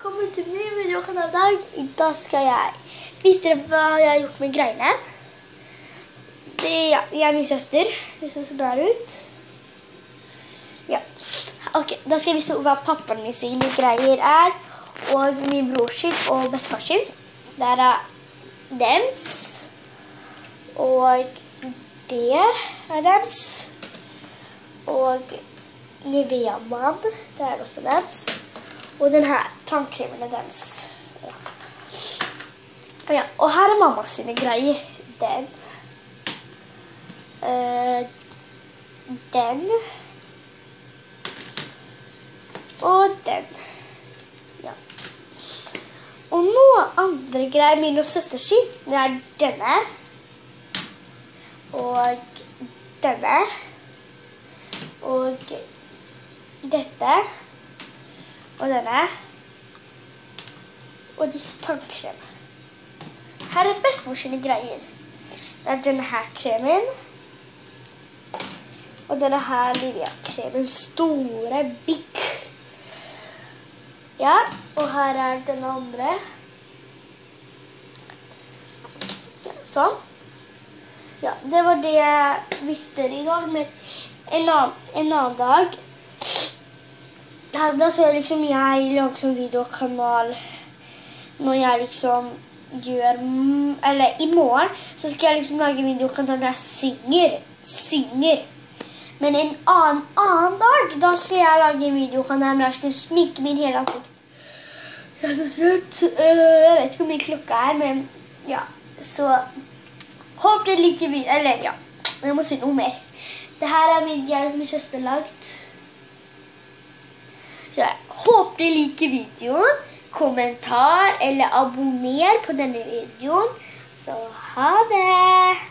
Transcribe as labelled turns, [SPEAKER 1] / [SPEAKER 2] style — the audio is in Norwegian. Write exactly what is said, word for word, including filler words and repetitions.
[SPEAKER 1] Velkommen til min videokanal i dag. I dag skal jeg vise dere hva jeg har gjort med greiene. Det, ja, jeg er min søster. Det ser sånn der ut. Ja. Ok, da skal jeg vise hva pappaen min sine greier er. Og min bror sin og bestefar sin. Der er dens. Og det er dens. Og Nivea-mann. Det er også dens. Og den her tannkremen er dens. Ja. Ja, og her er mamma sine greier. Den. Uh, den. Og den. Ja. Og noen andre greier min og søster sin. Det er denne. Og denne. Og dette. Og denne. Og disse tannkrem. Her er bestemor sine greier. Det er denne her kremen. Og denne her Nivea-kremen. Store, big. Ja, og her er denne andre. Ja, sånn. Ja, det var det jeg visste i dag. Men en annen, en annen dag da skal jeg liksom jeg lage sånn videokanal når jeg liksom gjør, eller i morgen så skal jeg liksom lage videokanal når jeg synger, synger. Men en annen, annen dag, da skal jeg lage en videokanal når jeg skal sminke min hele ansikt. Jeg er så trøtt. Jeg vet ikke hvor mye klokka er, men ja, så håper dere liker videoen, eller ja, jeg må si noe mer. Det her er min, jeg og min søster lagt. Så jeg håper dere liker videoen, kommentar eller abonner på denne videoen. Så ha det!